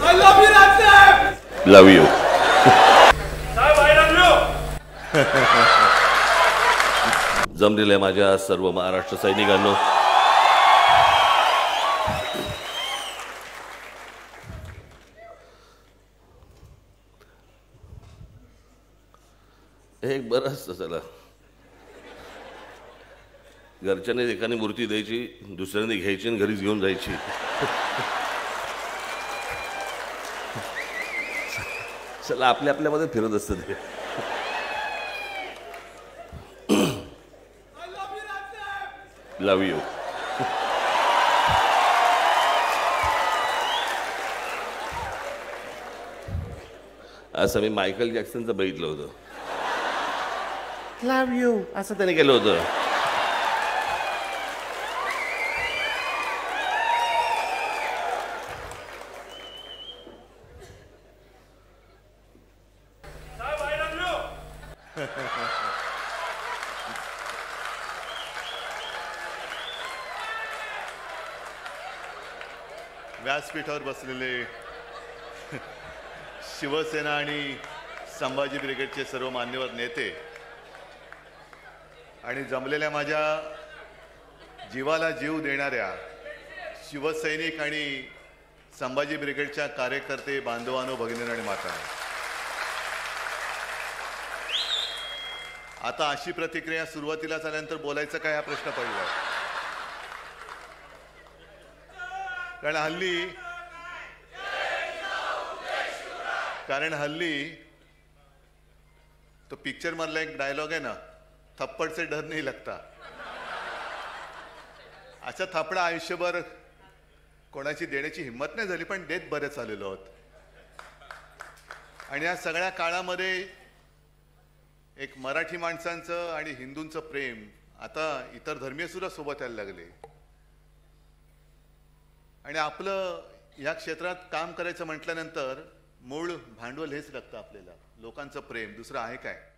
I love you, Rajeev. Love you. साहेब, I love you. जमलेल्या माझ्या सर्व महाराष्ट्र सैनिकांनो, एक बरंच चला, घरच्याने एकाने मूर्ती द्यायची, दुसऱ्याने घ्यायची आणि घरीच घेऊन जायची. चला आपल्या आपल्यामध्ये फिरत असतं ते. Love you. असं मी मायकल जॅक्सनचं बघितलं होतं. लव यू असं त्याने केलं होतं. साहेब, I love you. व्यासपीठावर बसलेले शिवसेना आणि संभाजी ब्रिगेडचे सर्व मान्यवर नेते आणि जमलेल्या माझ्या जीवाला जीव देणाऱ्या शिवसैनिक आणि संभाजी ब्रिगेडच्या कार्यकर्ते बांधवांनो, भगिनींनो आणि मातांनो, आता अशी प्रतिक्रिया सुरुवातीला झाल्यानंतर बोलायचं काय हा प्रश्न पडला. कारण हल्ली तो पिक्चर मधला एक डायलॉग आहे ना, थप्पड से डर नहीं लगता. अशा थापडा आयुष्यभर कोणाची देण्याची हिंमत नाही झाली, पण देत बरेच आलेलो आहोत. आणि या सगळ्या काळामध्ये एक मराठी माणसांचं आणि हिंदूंचं प्रेम आता इतर धर्मीय सुद्धा सोबत यायला लागले. आणि आपलं या क्षेत्रात काम करायचं म्हटल्यानंतर मूळ भांडवल हेच लागतं आपल्याला, लोकांचं प्रेम, दुसरं आहे काय.